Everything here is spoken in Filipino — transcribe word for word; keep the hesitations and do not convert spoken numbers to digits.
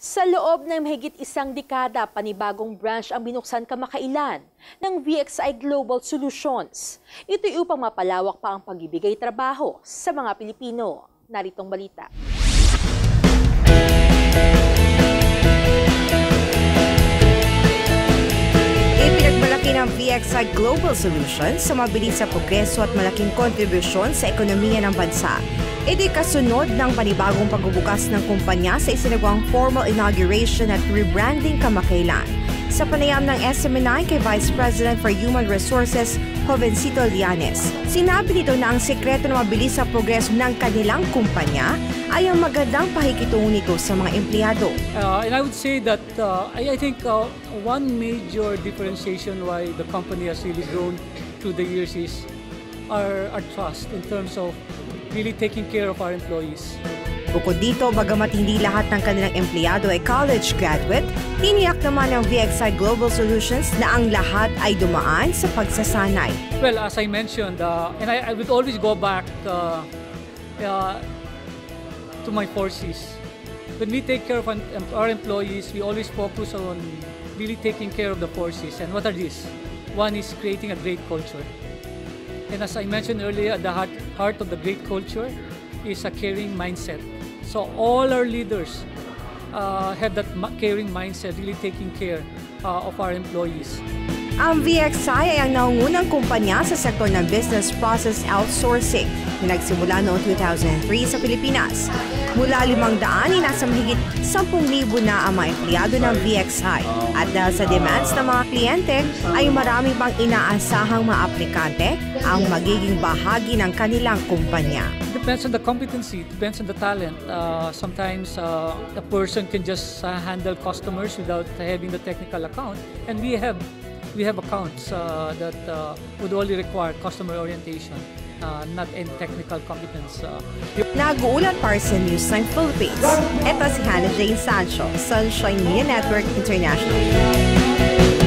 Sa loob ng mahigit isang dekada, panibagong branch ang binuksan kamakailan ng V X I Global Solutions. Ito'y upang mapalawak pa ang pagbibigay trabaho sa mga Pilipino. Naritong balita. Ipinagmalaki ng V X I Global Solutions sa mabilis sa progreso at malaking kontribusyon sa ekonomiya ng bansa. Ito'y kasunod ng panibagong pagbubukas ng kumpanya sa isinagawang formal inauguration at rebranding kamakailan. Sa panayam ng S M N I kay Vice President for Human Resources, Jovencito Llanes, sinabi nito na ang sekreto ng mabilis sa progreso ng kanilang kumpanya ay ang magandang pakikitungo nito sa mga empleyado. Uh, and I would say that uh, I, I think uh, one major differentiation why the company has really grown through the years is our, our trust in terms of really taking care of our employees. Bukod dito, bagamat hindi lahat ng kanilang empleyado ay college graduate, tiniyak naman ng V X I Global Solutions na ang lahat ay dumaan sa pagsasanay. Well, as I mentioned, uh, and I, I would always go back uh, uh, to my four C's. When we take care of our employees, we always focus on really taking care of the four C's. And what are these? One is creating a great culture. And as I mentioned earlier, at the heart, heart of the great culture is a caring mindset. So all our leaders uh, have that caring mindset, really taking care uh, of our employees. Ang V X I ay ang nangungunang kumpanya sa sektor ng business process outsourcing na nagsimula noong two thousand three sa Pilipinas. Mula limang daan ay nasa mahigit sampung libo na ang mga empleyado ng V X I. At dahil sa demands ng mga kliyente, ay marami pang inaasahang mga aplikante ang magiging bahagi ng kanilang kumpanya. Depends on the competency, depends on the talent. Uh, sometimes uh, a person can just uh, handle customers without having the technical account. And we have we have accounts uh, that uh, would only require customer orientation, uh, not any technical competence. Uh. Nag-uulat para sa Newsline Philippines. Ito si Hannah Jane Sancho, Sunshine Media Network International.